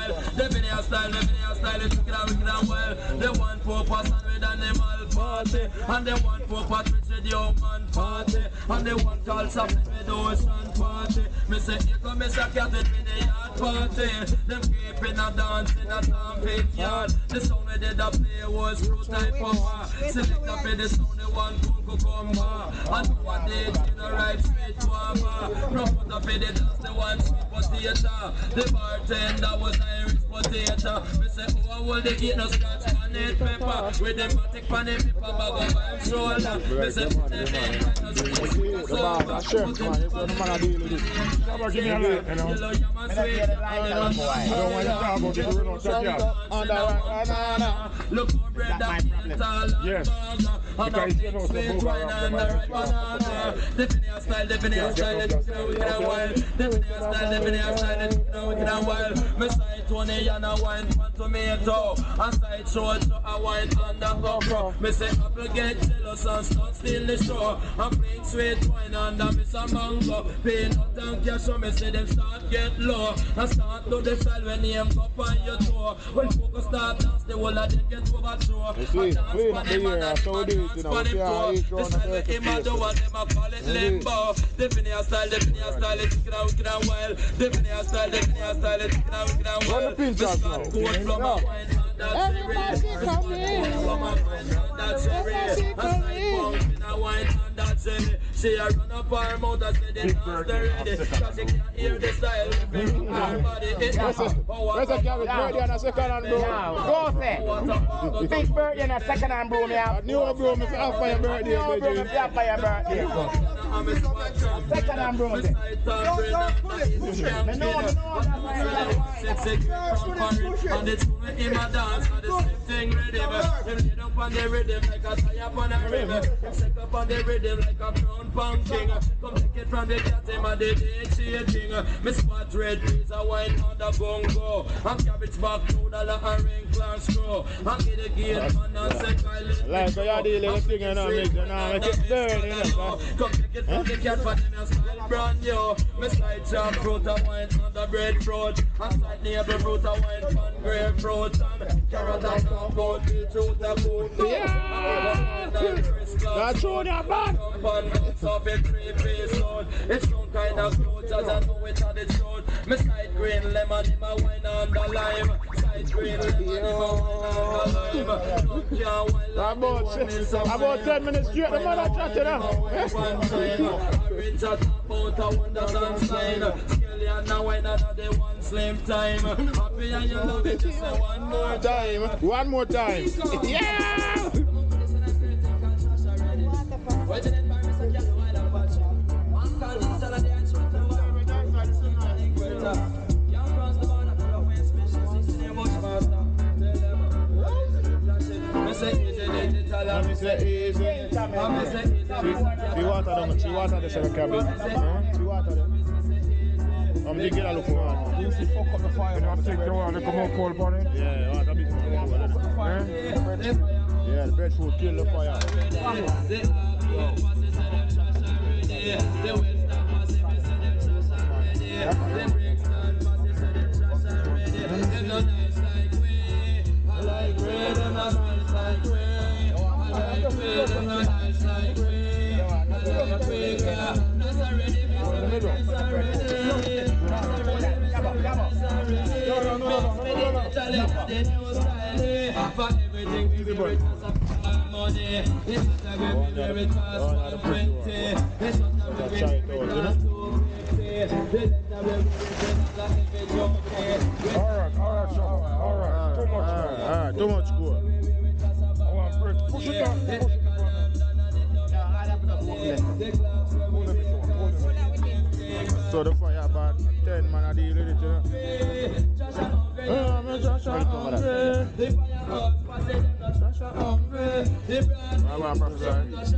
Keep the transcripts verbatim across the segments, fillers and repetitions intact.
wild. Definitely a style, definitely a style, it's wicked and wicked and wild. The one four percent with animal party, and the one four percent with the human party, and the one called something with ocean party. Me say here come Mister Cat with me the yard party. Them keeping a dance in a camping yard. The sound we did a play was true type of war. Select up in the sound the one coco come bar. And one day in the right sweet guava. From put up in the dance the one sweet potato. The bartender was Irish potato. Me say oh I will the gate no scratch pan it pepper. With the matic pan it pepper bag over my shoulder. Me say put them in right no sweet sober. Put them in the man a deal with it. Give me a light, you know. Yellow yam and sweet. I don't want to talk about it, we don't touch it. Look for bread and tall. Yes. Because you know some banana. Definitely style, definitely style, it's wicked and wild. Definitely style, definitely style, it's wicked and wild. Me side Tony and a wine pan tomato. And side show to a wine and a GoPro. Me say apple get jealous and start steal the show. I'm playing sweet wine under me some mango. Peanut and cash so me say them start get low. And start to the style when name go on your toe. When focus start dance the whole of them get overthrow. Clean, clean up the year, so it is, you know. See how each round of the him a do what them a call it limbo. Definitely a style, definitely a style, it's wicked and wicked and wild. Definitely a style, definitely a style, it's wicked and wicked and wild. Run the pinch out now. Everybody come in. Everybody come in. She a run up her mouth and say the dance ready. Cause she can't hear the style. Her body is where's the carrot birthday and a second hand bro? Go say. Big birthday and a second hand bro me have. New bro me for after your birthday. New bro me for after your birthday. Second hand bro me. Me know, me know. And it's when him a dance and the same thing rhythm. Him get up on the rhythm like a tie up on a river. Him set up on the rhythm like a crown pumpkin. Come take it from the cat him and the day shaking. Me spot red peas a wine on the bongo. And cabbage back noodle and ring clan screw. And get the gate man and say Kyle. Like how you deal with the thing and make it now make it burn, you know. Come take it from the cat for them and style brand new. Me slide jam fruit and wine on the breadfruit. And slide neighbor fruit and wine on grapefruit. And carrot and compound beetroot and goat. Yeah! That's true, that bad! It's some kind of clothes as I know it's on the truth. Me side green lemon in my wine and the lime. Side green lemon in my wine and the lime. About, about ten minutes straight, the mother chatting now. Orange at about a wonders and sign. Skelly and the wine and the one slim time. Happy and you love it, just say one more time. One more time. Yeah! What's in it by Mister Cat while I'm watching? One call this all of the answer to why we don't find this in the equator. Young cross the border for the way special sixteen year much faster. Tell them, I say easy digital, I say easy. I say easy. She water them, she water the second cabin. She water them. I'm digging a look for one. You see fuck up the fire. You know, take the one, they come out cold for it. Yeah, water big one. Yeah, the breadfruit kill the fire. For everything we do it as a money. It's not a we do it as one twenty. It's not a we do it as two fifty. Alright, alright, so, alright. Too much, alright, too much good. I want to press. Push it down. Push it down. So the fire about ten man I deal with it, you know. Oh, I'm just hungry. I want to prophesy.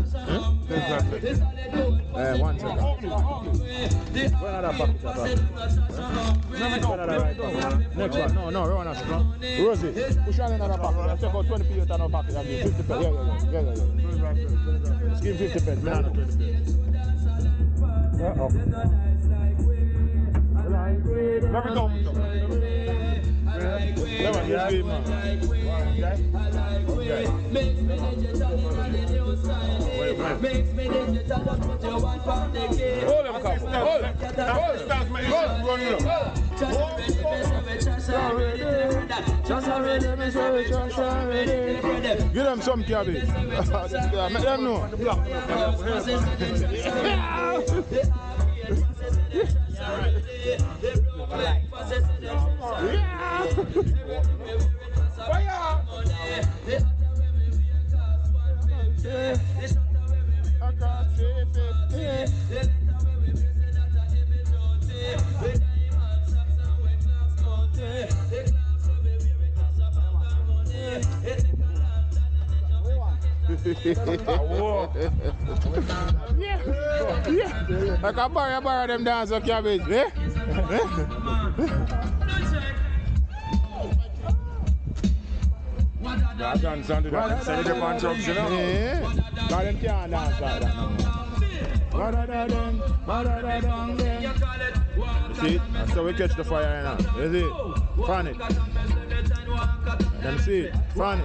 Eh, one second. Where are the pockets at? Another right pocket. Next one. No, no, run us. Rosie, push on another pocket. Take out twenty p out of the pocket and give fifty pence. Yeah, yeah, yeah. yeah, yeah. Let's give fifty pence. Me not twenty pence. Yeah, up. Let me go. this game, man. Okay. Makes me digital in the new style. Makes me digital and put you on for the game. Hold him, couple. Hold him. Hold him. Hold him. Run it up. Just already, just already, just already, just already. Give them some cabbage. Make them know. Yeah, yeah. I can borrow, borrow them dance of cabbage, eh? That dance on the dance, say the punch ups, you know? Yeah. But them can't dance like that no more. You see it? That's how we catch the fire now. You see it? Fan it. Let me see it. Fan it.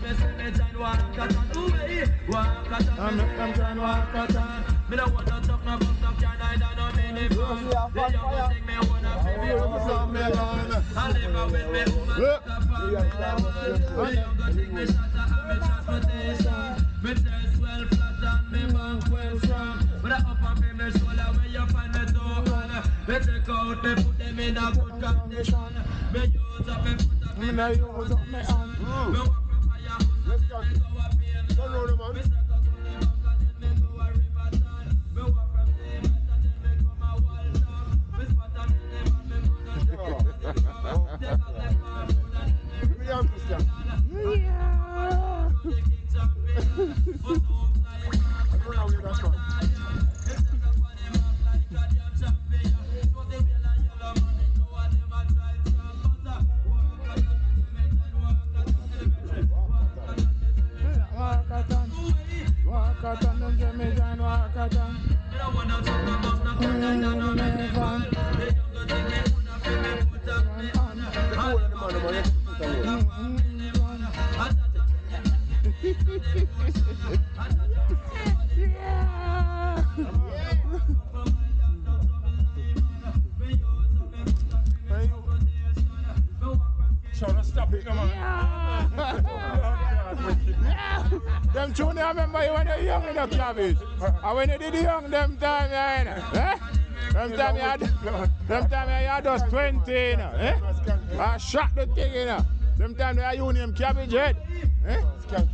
I'm trying to walk out. Me don't want to talk no about no car, neither no minivan. They don't go take me one of me, me one of me gone. I live with me woman, look up on me. They don't go take me shot and me transportation. Me dress well flat and me bank well strong. But I up and pay me shoulder where you find me toe on. Me take out me, put them in a good condition. Me use up me foot up me, me use up me hand. Me walk from firehouse and then me go a pain. Me suck up on the bank and then me go a river town. Me walk from David and then me come a wall town. Me spot a million and me put a take off the farm. Take off the farm food and then me bring it down. Yeah. The king champion. But no fly back. Me walk from a lion. Me take up on him up like a damn champion. So the wheel and yellow man me know what them a try to stop. But uh, walk a tan me say me time walk a tan. Walk a tan me say me time. Walk a tan, them say me join walk a tan. Me don't wanna talk no bus, no car, neither no minivan. They don't go take me food up, me put up me hand. All the money, money, put up me minivan. And that Shut stop it, come on. Them tune I remember you when you were young in the cabbage. And when you did the young, them time you had, eh? Them time you had, them time you had just twenty, you know, eh? I shot the thing, you know. Them time they are union cabbage head, eh?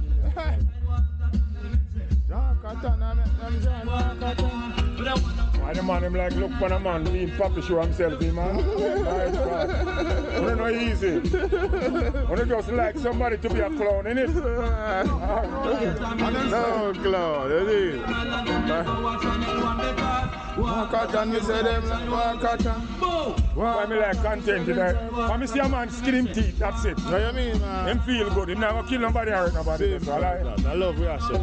Why the man him like look for a man, he Papa show himself, eh, man. Right, right. It's not easy. It's just like somebody to be a clown, innit? No clown, it is. Walk out and me say them walk out and Why me like content today? When me see a man skin him teeth, that's it. what you mean, man? Him feel good, him never kill nobody or hurt nobody. I like that. I love what I say.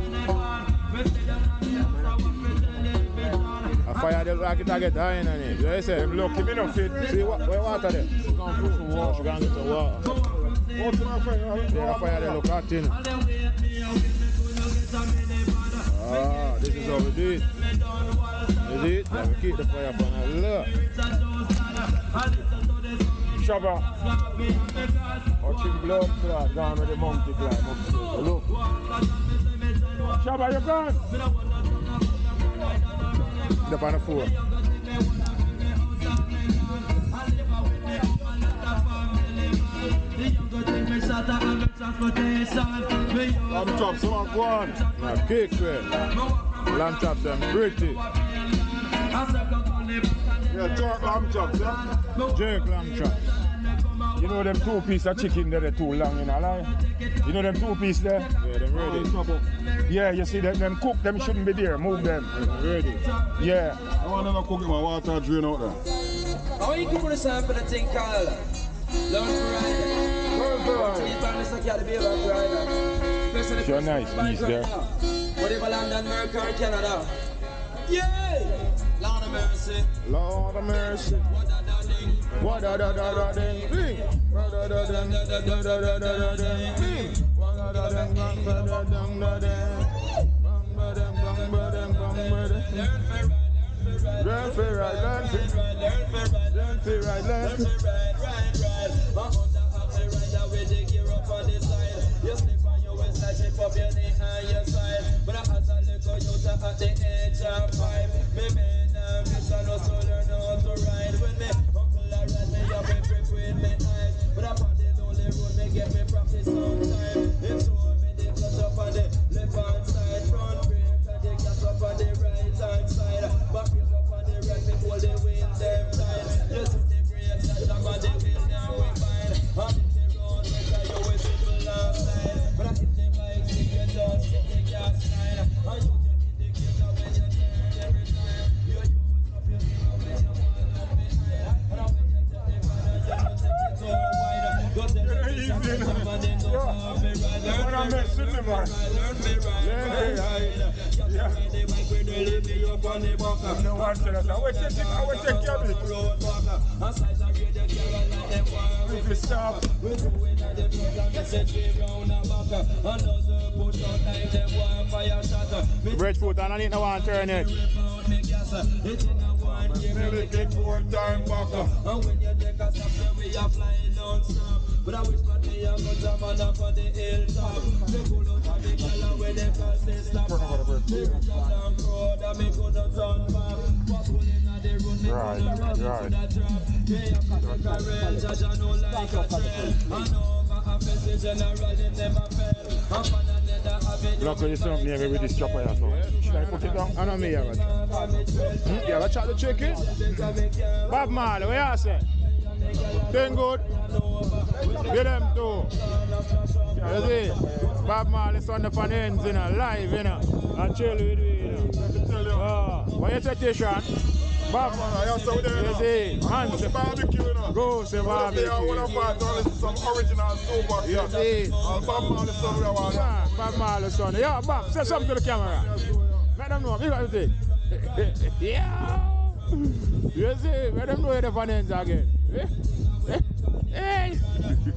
I fire the rocket I get dying on it. You say? Him lucky, me no fit. See what? Where water there? She can't put some water. She can't get some water. Yeah, I fire the look at it. Ah, this is how we do it. You see it? Then we keep the fire from a look. Shabba. Watching blood clot down with the monkey climb up. Look. Shabba, you gone? Up on the floor. Lamb chops, come go on. Now, cake, man. Lamb chops, them pretty. Yeah, jerk lamb chops, yeah? Jerk lamb chops. You know them two pieces of chicken there, they're too long, you know, like? You know them two pieces there? Yeah, them ready. Yeah, you see them, them cook, them shouldn't be there, move them. Yeah, ready. Yeah. I want to cook it, my water drain out there. How you keep on the sign for the thing called Lord Friday? Lord Friday. Sure, nice piece there. Whatever London, America, or Canada. Yeah! Lord of mercy. Lord of mercy. What a darling. What da da da da ding ding. What da da da da da da da da da ding ding. What da da da da da da da ding. Bang ba ding bang ba ding bang ba ding. Learn to ride, learn to ride, learn to ride, learn to ride, ride, ride. My Honda have the rider with the gear up on the side. You slip on your waist, I chip up your knee and your side. But I has a little youth at the edge of five. Me man and bitch, I know so learn how to ride. When me uncle I ride me up and prick with me eyes. But up on the lonely road, me get me practice sometime. If so, me the clutch up on the left hand side. Front brake and the gas up on the right hand side. Back brake up on the right, me hold the wheel them tight. You see the brakes, that's up on the wheel, now we fine. And if the road wet, you will simple outside. But I hit the bike, see you just hit the gas line. And you take indicator when you turn every time. You use up your mirror when you fall up behind. And when you take the corner, you don't take it so wide. Don't tell me to shut the top and then don't have me ride. Learn me ride, learn me ride, learn me ride. You ride the bike when you leave me up on the bunker. No one said that. I will take it, I will take care of it. If you stop. We're doing at the front and we set three round and back. And doesn't push out like them one fire shot. Bridgefoot, and I need no one turn it. It's in a one game, Nearly take four time back. and when you take a stop, then we are flying non-stop. But I wish that me a gun jam and up on the hilltop. They pull out a big yellow when they call they stop. They reach out down road and me go to turn back. But pulling at the road, me Right, go to run right. to the trap. Yeah, you can take a rail, judge I know like a trail. And over a message general, they never fail. And for another avenue, Look, you something here with this chopper here, so. Should I put it down? I know me, have a chat. Hmm? You have a chat to chicken? Bob Marley, what you say? Doing good? Get them too. You see? Bob Marley's on the fan ends, you know, live, you know. And chill with you, you know. Oh, what you say, Tishan? Bob Marley, you see? Hands, Barbecue, you know. go say barbecue. I want to find only some original super. You see? And Bob Marley son we want. Yeah, Bob Marley's son. Yeah, Bob, say something to the camera. Let them know, you got to say. Yeah. You see, let them know the fan ends again. Eh? Eh? Hey!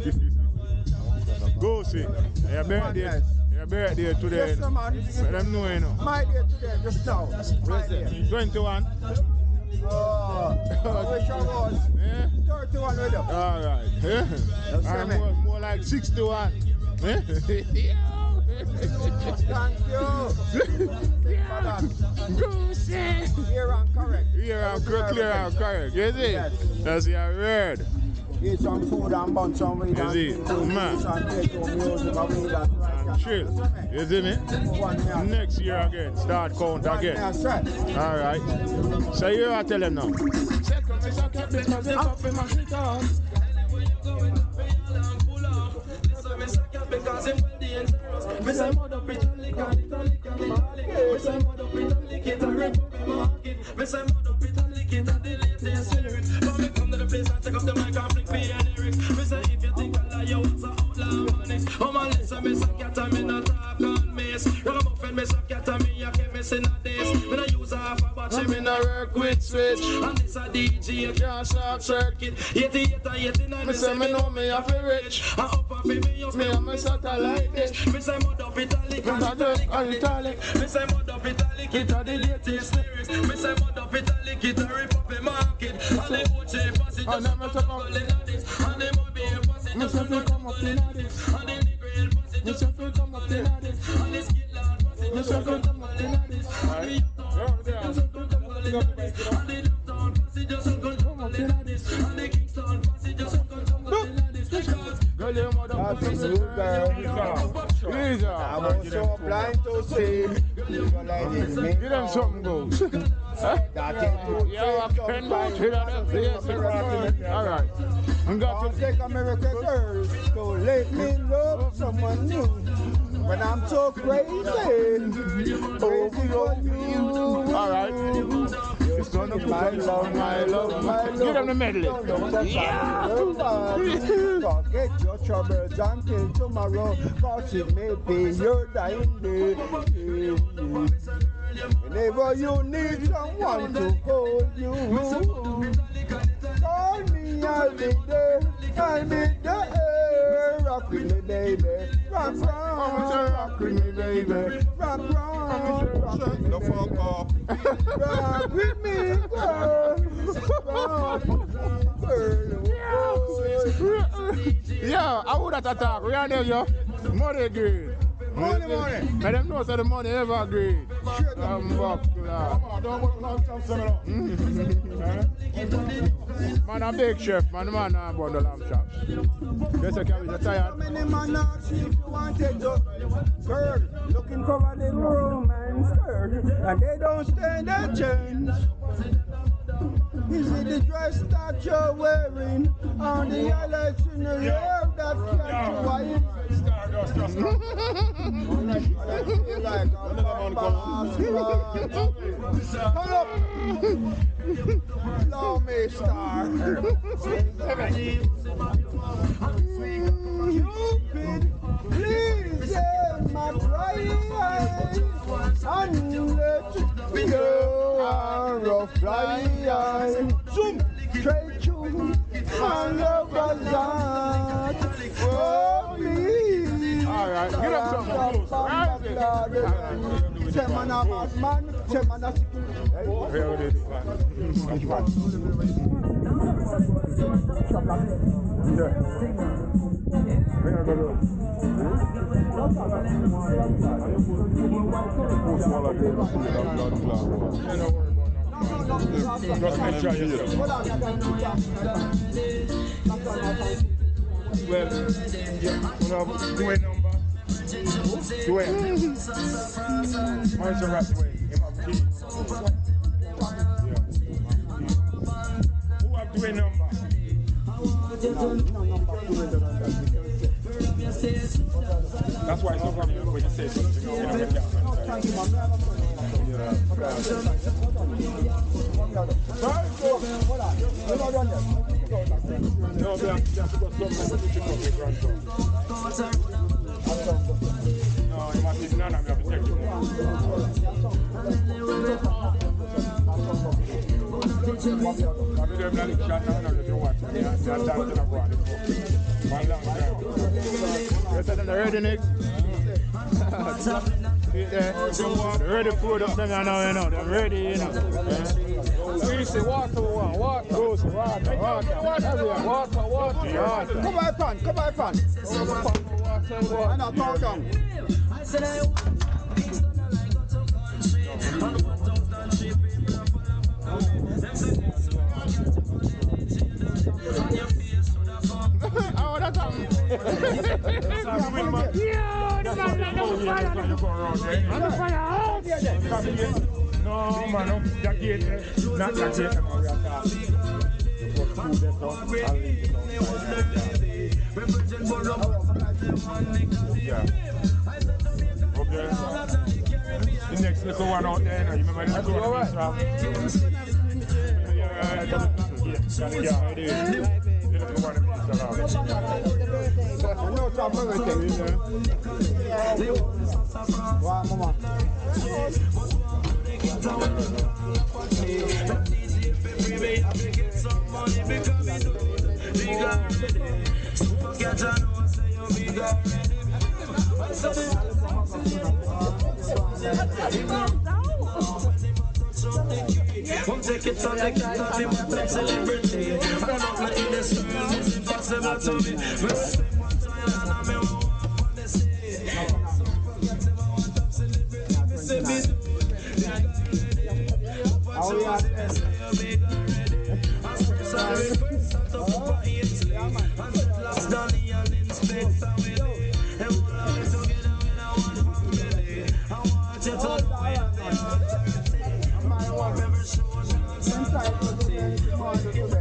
Go see. Your birthday. Your birthday today. Yes, sir, man. Let them know, you know. My day today, just now. My day. twenty-one. Oh, I wish I was Eh? thirty-one with you. All right. Eh? Yes, sir, I'm man. more, more like sixty-one. Eh? Thank you. Yeah. Go see. Here and correct. Here I'm clear, clear and correct. You see? Yes. That's your word. Eat some food and bunch some weed and You see? Man. and take some music and weed and And chill. You see me? One year. Next year again. Start count One again. year, sir. All right. So you are telling them now. because it's dangerous. Me say mud up it and lick and it and lick and it and lick. Me say mud up it and lick it and rip up the market. Me say mud up it and lick it and the latest lyrics. But me come to the place and take up the mic and flick me a lyrics. Me say if you think I lie, you was a outlaw man. Oh man, listen, me say cat and me not talk on miss. Ragamuffin, me say cat and me a chemist in a this. Me no use half a battery, me no work with switch. And this a D J can't short circuit. eighty-eight and eighty-nine, me say me know me a fi rich. And up and fi me use me and me satellite dish. Me say mud up italic and italic and italic. Me say mud up italic, it a the latest lyrics. Me say mud up italic, it a rip up the market. And the Uche pass it just a couple in a this. And the Mobile pass it just a couple in a this. And the Negril pass it just a couple in a this. And the Skitland pass it just a couple in a this. And the Uptown pass it just a couple in a this. And the Downtown pass it just a couple in a this. And the Kingston pass it just a couple in a this. Because girl, your mother That is you, girl. I was so blind to see. Give them something go. That is Yeah, I can back to that place. All right. I'm got I'll to take American girls to let me love someone new. When I'm so crazy, crazy for you. All right. It's gonna be my love, my love, my love. Give them the medley. Yeah. Forget your troubles until tomorrow, cause it may be your dying day. Whenever you need someone to hold you, call me I'll be there, I'll be there. Rock with me, baby. Rock, rock, rock with me, baby. Rock, rock, rock with me, The fuck baby. up. Rock with me, girl. Rock with me, girl. Yeah, I would have attack. We are there, yo. Money green. Money, money. And them know that the money ever green. Um, buckler. Come on, don't work long time, seminar. Man, a big chef, man. The man a bundle lamb chops. Yes, I carry the tired. How many man are she if you wanted to? Girl, looking covered in romance, girl, and they don't stand a chance. Is it the dress that you're wearing, or the highlights in your hair that catch you white? Stardust, just I feel like a basketball. Hold up! Blow me, star. Cupid, please hear my cry and let me go or fly. Zoom straight to my lover's heart. Oh, me. All right, get up some close. Right there. Say man a bad man, say man a sick. Here it is, man. Yeah. Here we go. Just enjoy yourself. Well, yeah, you know, Dwayne number. Dwayne. What's your rap, Dwayne? Him have key. Yeah. Who have Dwayne number? That's why it's so funny when you say something. You know, when you're no, we have to go somewhere to pick up your grandson. No, you must be none of you have to take him. I mean, they're not shot now, no, you watch. They're dancing about it. One long time. You said them ready, Nick? They're ready food up them, you know, you know. They're ready, you know. We say water, water, water, water, water, water, water, water. Come by pan, come by pan. And I talk down. Oh, that's how. Yeah, the man like the fire. On the fire. No, man, no. That gate, not that gate, we are talking. Yeah. Okay. The next little one out there, you remember the little one? Yeah, yeah, it is. The little one is around. I know some everything in there. Wow, mama. Come take it from the cat and be my celebrity. I don't know in this world it's impossible to be. Me spend more time and I'm in one on the sea. Me say me do. How we are there? I'm first on the reverse and top up a Ainsley. And set last Danny and Inspector Willie. And we'll have it together with a one family. I want you to know I am the alternative. My one never shows you.